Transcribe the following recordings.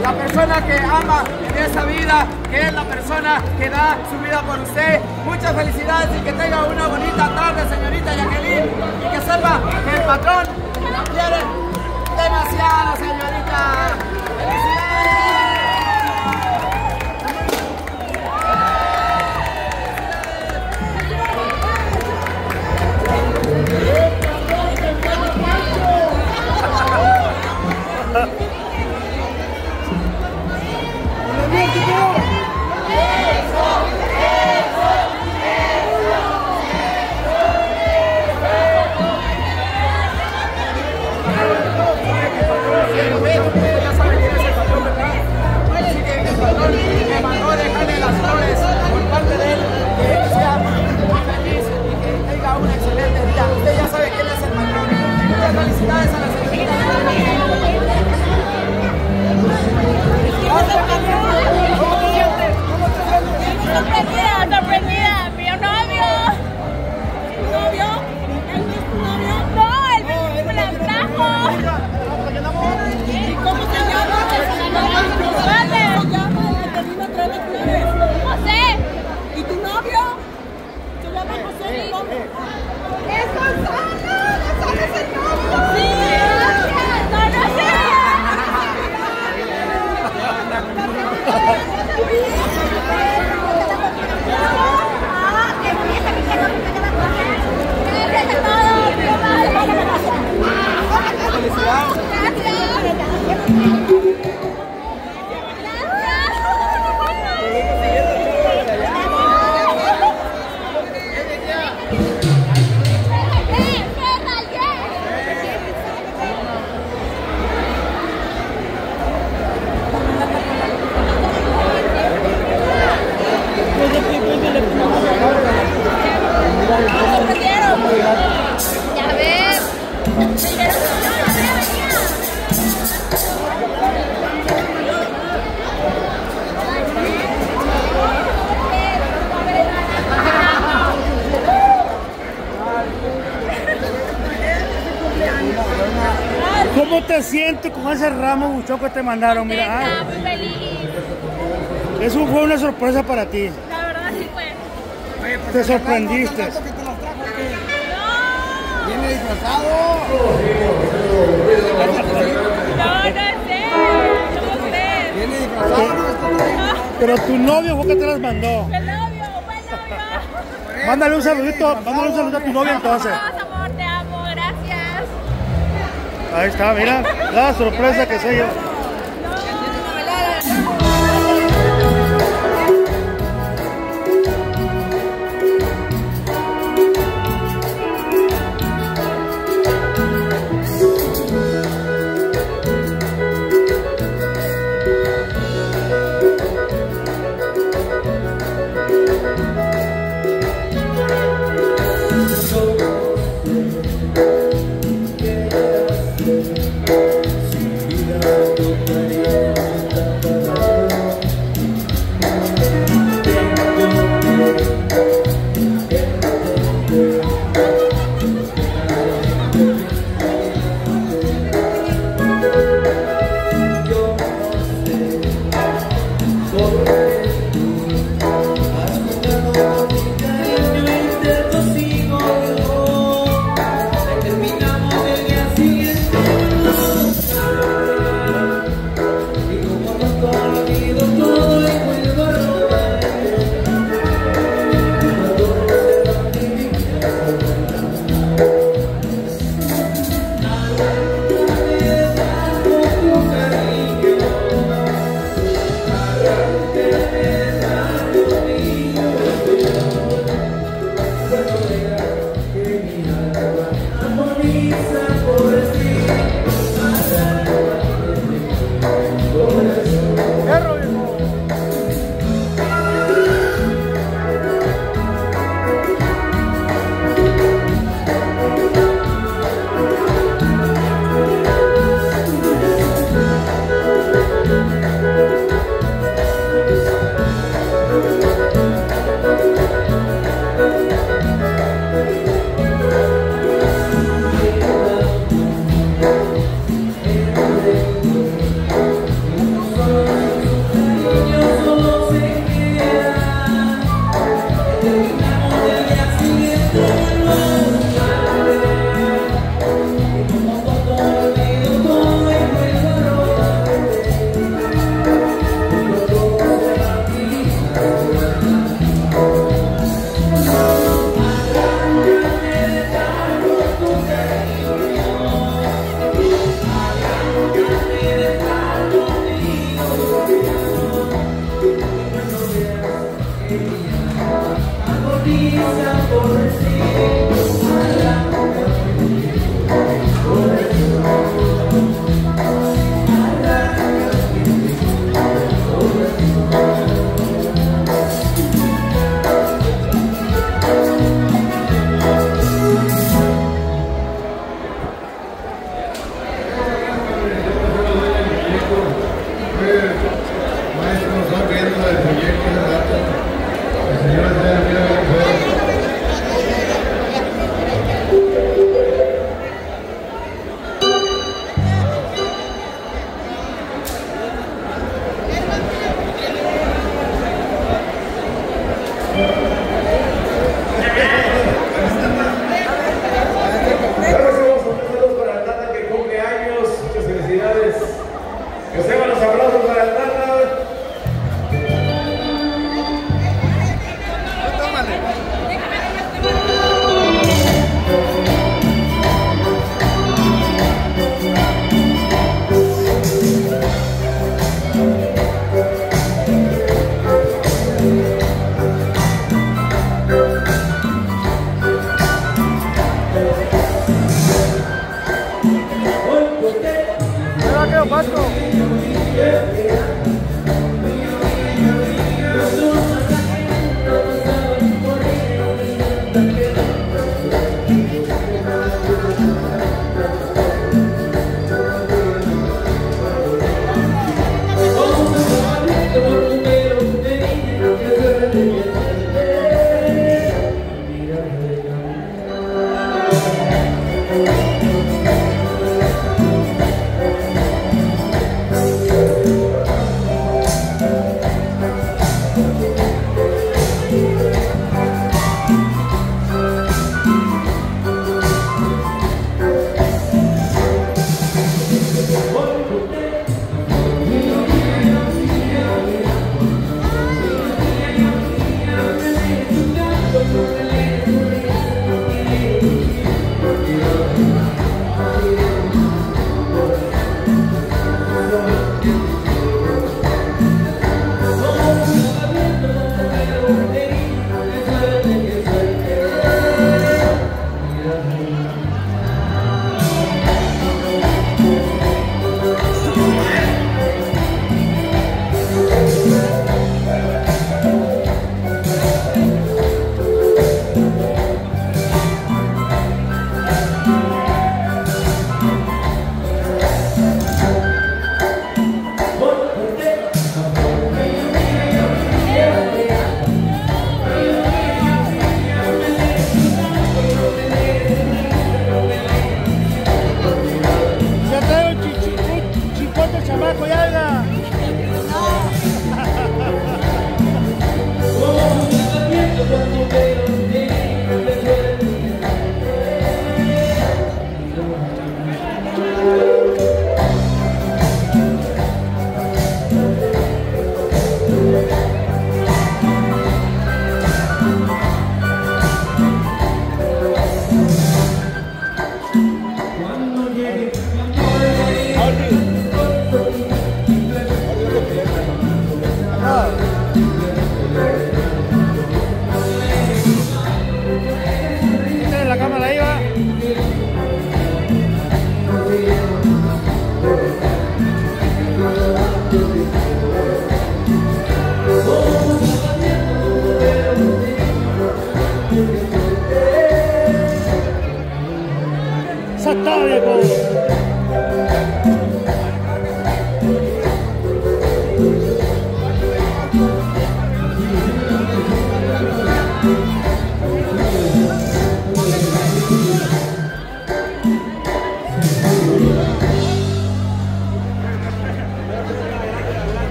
la persona que ama en esa vida, que es la persona que da su vida por usted. Muchas felicidades y que tenga una bonita tarde, señorita Jacqueline, y que sepa que el patrón la quiere demasiado, señorita. ¡Felicidades! Felicidades a la señorita. ¿Cómo te sientes? ¿Cómo te sientes? Sorprendida, mi novio. ¿Tu novio? ¿Él no es tu novio? No, él me la trajo. ¿Y cómo se llama? José. ¿Y tu novio? ¿Se llama José? ¿Cómo? ¡Es Gonzalo! ¡Gonzalo es el novio! ¡Sí! ¿Cómo te sientes con ese ramo buchón que te mandaron? Mira, muy feliz. Eso fue una sorpresa para ti. La verdad sí fue. Oye, pues Te sorprendiste. Que te las trajo, ¿qué? No. ¿Viene disfrazado? No sé. ¿Cómo crees? ¿Viene disfrazado? Pero tu novio fue que te las mandó. El novio, buen novio. Mándale un saludito a tu novio entonces. Amor, te amo, gracias. Ahí está, mira, la sorpresa que se lleva. Vida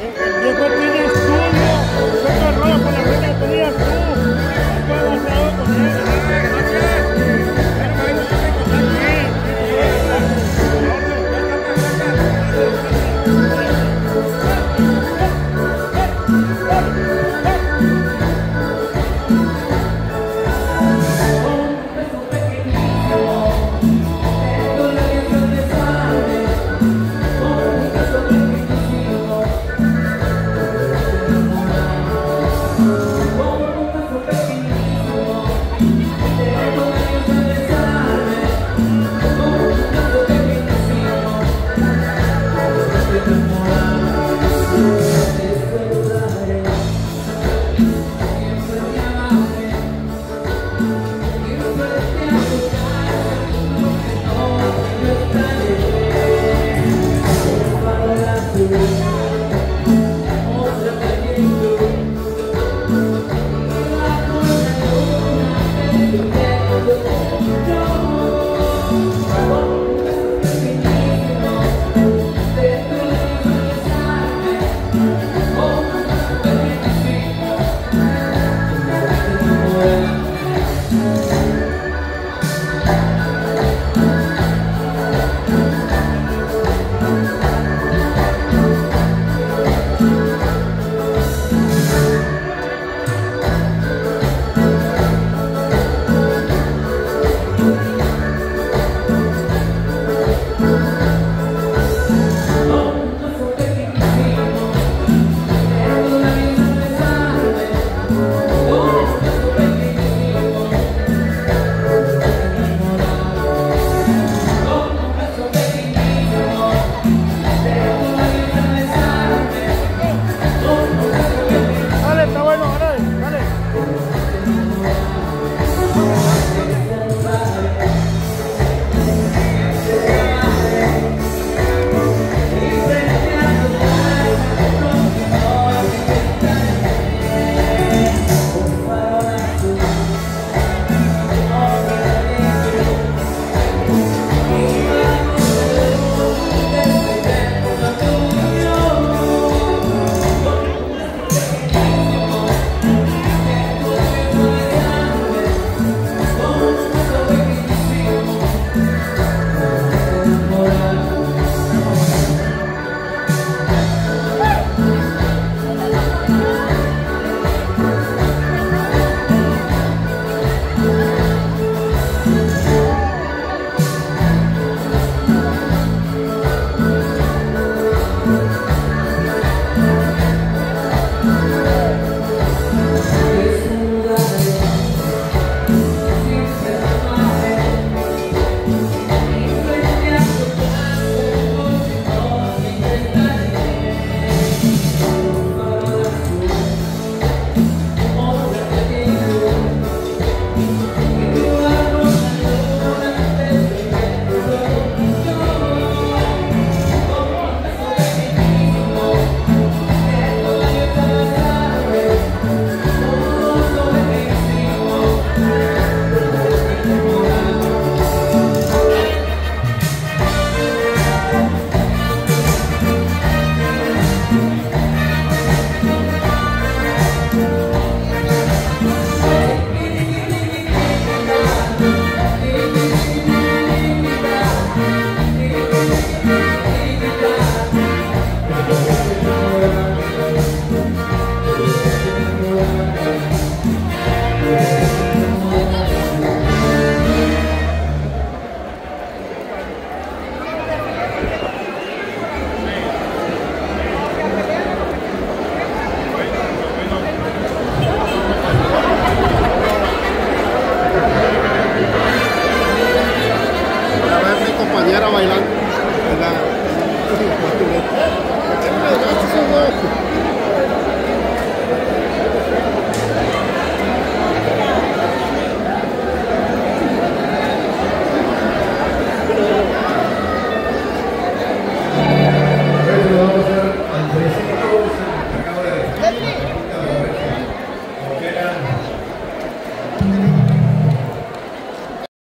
El viejo tiene estudio. Yo te robo con la gente que tenías tú. Yo he gastado con él.